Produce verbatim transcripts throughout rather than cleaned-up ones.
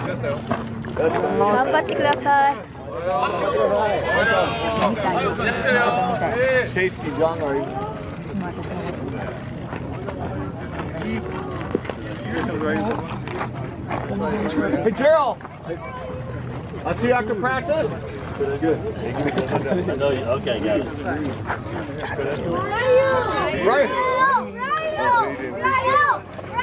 頑張ってください。 Chase Young or Hey Gerald! I'll see you after practice. Good. I know you. Okay, got it. Ryu! Right. Ryu! Ryu!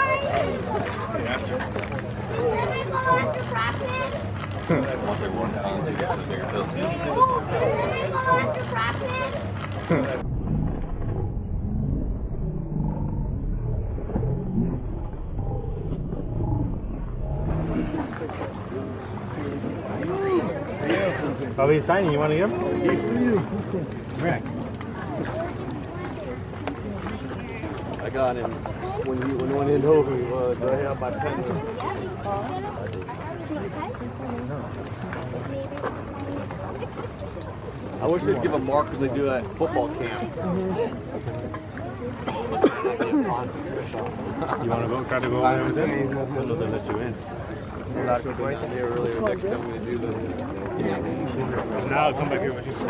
Are we signing? You want to get him? Right. I got him when he when no one didn't know who he was. So I have my pen. I wish they'd give a mark because they do that at football camp. You want to go? Try to go over with him? They'll let you in. I'm not going to do that here earlier. Next time I'm going to do this. Now I'll come back here with you.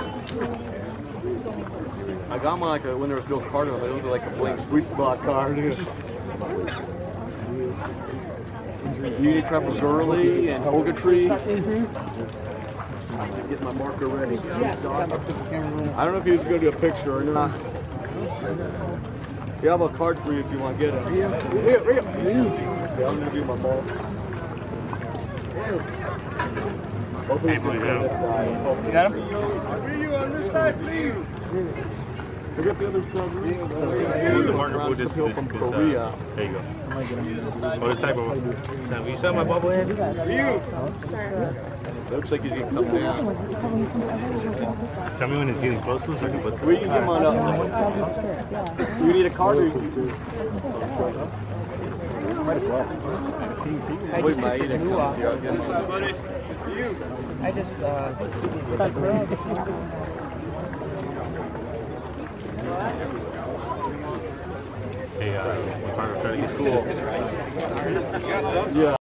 I got mine like a, when there was no card on it. It was like a blank sweet spot card. Unity Trappers early and Hogatry. Get my marker ready. I don't know if he's going to do a picture or not. We have a card for you if you want to get it. Yeah, I'm going to do my ball. Hey, boy, yeah. You got him? Ryu on this side, please. Look at the other side. Move the marker for this, this, from this, Korea. uh, there you go. Oh, this type of. Now, will you sell my bobblehead? Ryu! Looks like he's going to come down. Tell me when it's getting close to us. I can put Where you get mine up? You need a card or you Wait, my Aida comes here. I'll get it. It's you. I just, uh, Hey, uh, we're trying to get cool. Yeah.